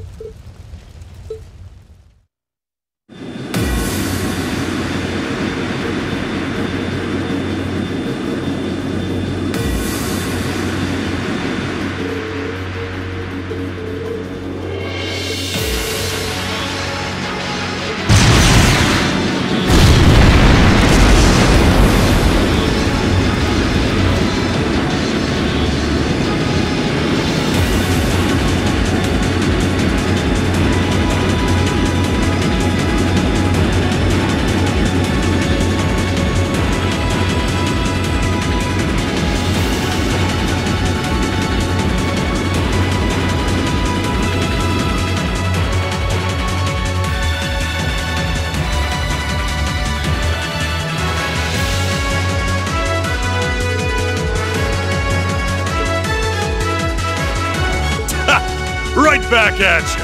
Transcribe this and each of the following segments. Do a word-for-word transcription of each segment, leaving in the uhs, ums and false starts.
Right back at you!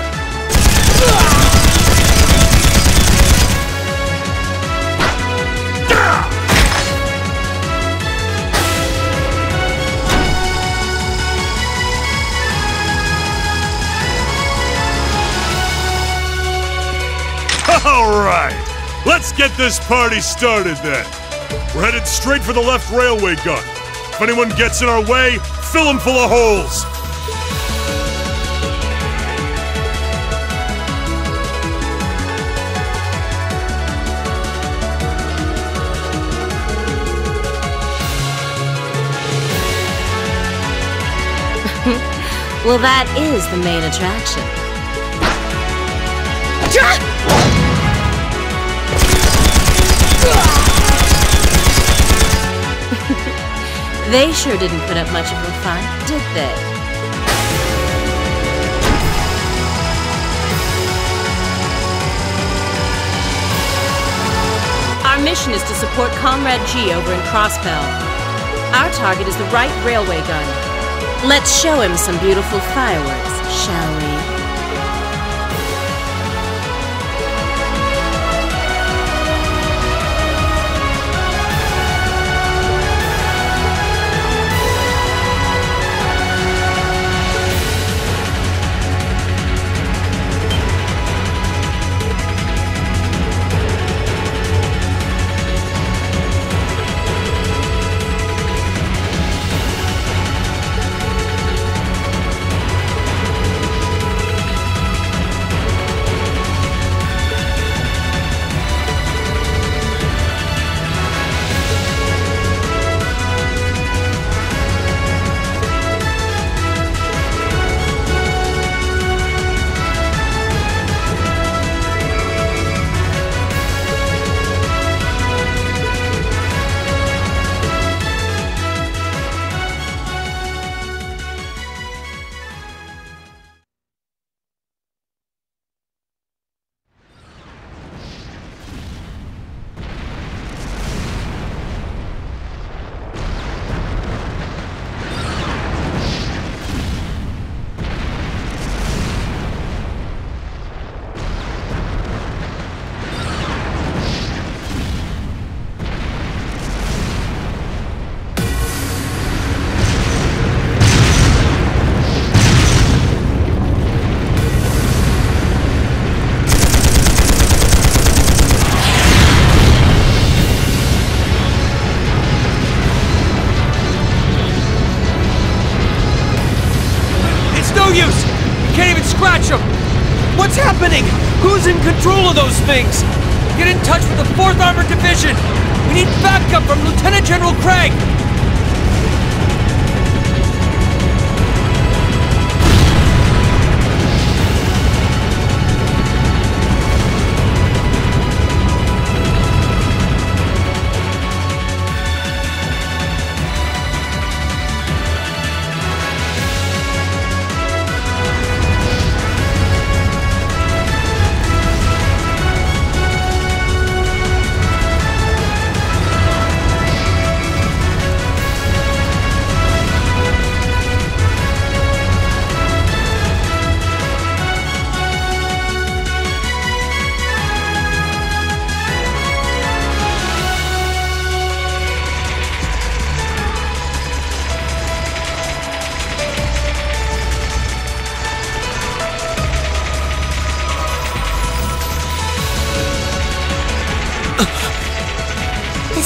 Alright! Let's get this party started then! We're headed straight for the left railway gun. If anyone gets in our way, fill them full of holes! Well, that is the main attraction. They sure didn't put up much of a fight, did they? Our mission is to support Comrade G over in Crossbell. Our target is the right railway gun. Let's show him some beautiful fireworks, shall we? What's happening? Who's in control of those things? Get in touch with the fourth Armored Division! We need backup from Lieutenant General Craig!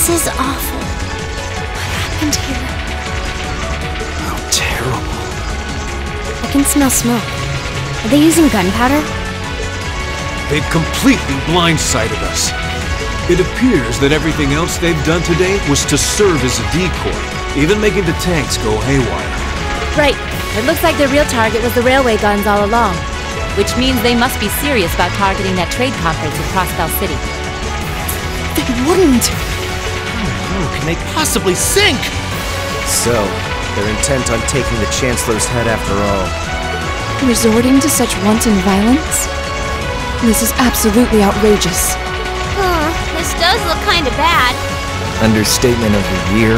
is awful. What happened here? How terrible. I can smell smoke. Are they using gunpowder? They've completely blindsided us. It appears that everything else they've done today was to serve as a decoy, even making the tanks go haywire. Right. It looks like their real target was the railway guns all along. Which means they must be serious about targeting that trade conference in Crossbell City. They wouldn't! How can they possibly sink? So, they're intent on taking the Chancellor's head after all. Resorting to such wanton violence? This is absolutely outrageous. Huh, this does look kinda bad. Understatement of the year.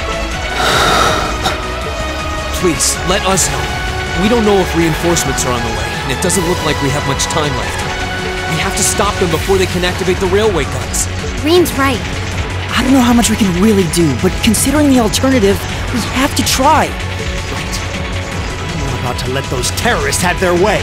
Please, let us help. We don't know if reinforcements are on the way, and it doesn't look like we have much time left. We have to stop them before they can activate the railway guns. Green's right. I don't know how much we can really do, but considering the alternative, we have to try. Right. I'm not about to let those terrorists have their way.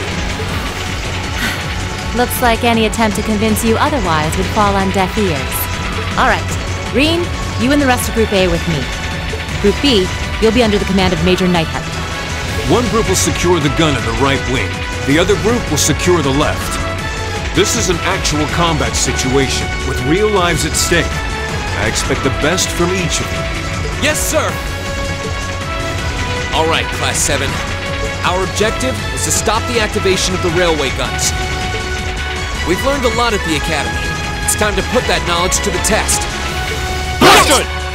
Looks like any attempt to convince you otherwise would fall on deaf ears. Alright, Green, you and the rest of Group A with me. Group B, you'll be under the command of Major Nightheart. One group will secure the gun in the right wing. The other group will secure the left. This is an actual combat situation, with real lives at stake. I expect the best from each of you. Yes, sir! Alright, Class seven. Our objective is to stop the activation of the railway guns. We've learned a lot at the Academy. It's time to put that knowledge to the test. Understood!